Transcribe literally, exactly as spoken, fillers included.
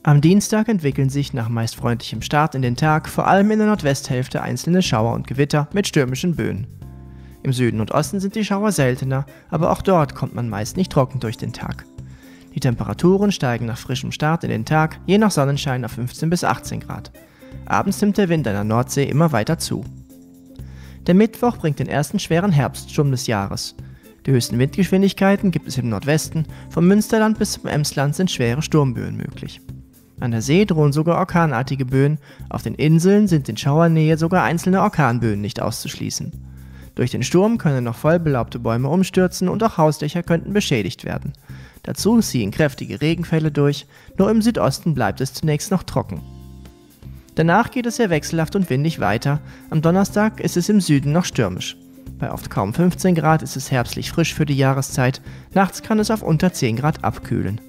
Am Dienstag entwickeln sich nach meist freundlichem Start in den Tag vor allem in der Nordwesthälfte einzelne Schauer und Gewitter mit stürmischen Böen. Im Süden und Osten sind die Schauer seltener, aber auch dort kommt man meist nicht trocken durch den Tag. Die Temperaturen steigen nach frischem Start in den Tag, je nach Sonnenschein auf fünfzehn bis achtzehn Grad. Abends nimmt der Wind an der Nordsee immer weiter zu. Der Mittwoch bringt den ersten schweren Herbststurm des Jahres. Die höchsten Windgeschwindigkeiten gibt es im Nordwesten, vom Münsterland bis zum Emsland sind schwere Sturmböen möglich. An der See drohen sogar orkanartige Böen, auf den Inseln sind in Schauernähe sogar einzelne Orkanböen nicht auszuschließen. Durch den Sturm können noch voll belaubte Bäume umstürzen und auch Hausdächer könnten beschädigt werden. Dazu ziehen kräftige Regenfälle durch, nur im Südosten bleibt es zunächst noch trocken. Danach geht es sehr wechselhaft und windig weiter, am Donnerstag ist es im Süden noch stürmisch. Bei oft kaum fünfzehn Grad ist es herbstlich frisch für die Jahreszeit, nachts kann es auf unter zehn Grad abkühlen.